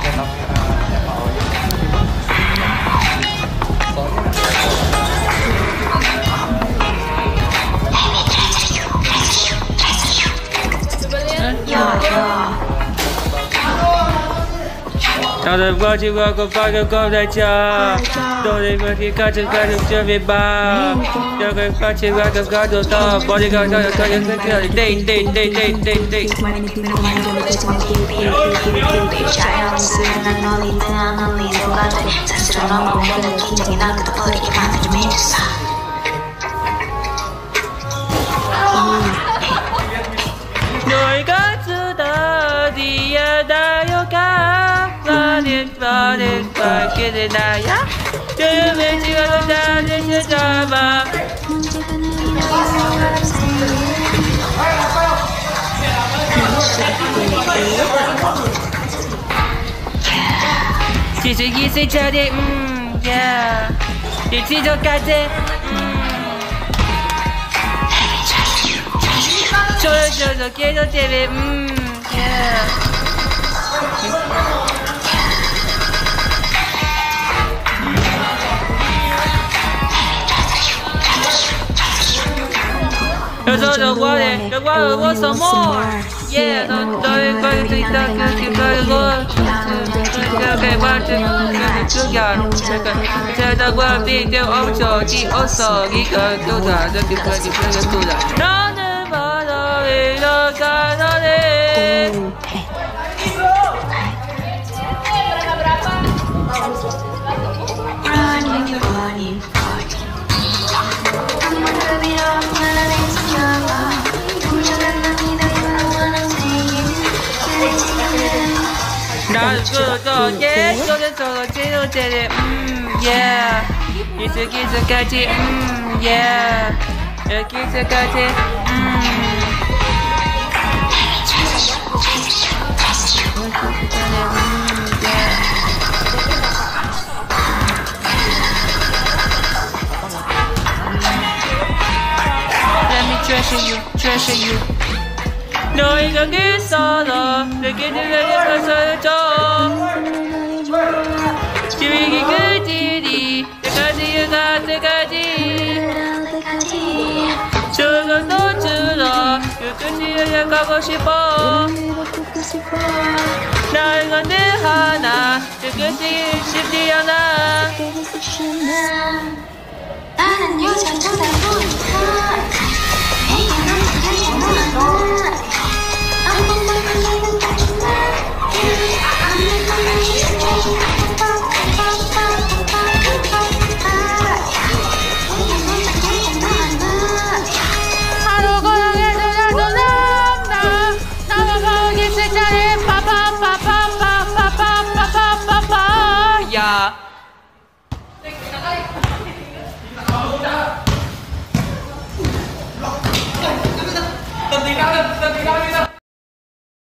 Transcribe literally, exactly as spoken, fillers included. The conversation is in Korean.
Now the body walk up, I go that job. Don't even get got to got to serve it back. You're going to catch it, I go got to top. Body got to got to got to day, day, day, day, day, day. 너희 가수다 뒤에다 요가 running running 밖에 나야 춤을 지어서 나를 잡아 지식이 세차례 음 yeah 일치적 같아 저저저 계속 때문에 음 yeah 그래서 저거에 저거에 what's some more yeah 너 너의 거를 듣다 그렇게 걸고 그렇게 말좀 그냥 저거와 비디오 엄청 지었어 이거 또다 저기까지 그게 또다 너는 바로 이러가 너네 나도 그거 예 저는 저거 제대로 제대로 음 yeah 기스기스까지 음 yeah 기스까지 음 Let me treasure you, treasure you. 너희가 있어도 내게 들려줘서 지위기 그들이 때까지 때까지 저것도 줄어 끝이 가고 싶어 날 건데 하나 끝이 쉽지 않아 나는 여자 쳐다보니까 내게 너무 다르구나 한 번만 만나면 다준다 한 번만 해줄게 하루 고향에서 나도 남나 나와 거기 세차례 파파파파파파파파파파 야 Tadi kan, tadi kan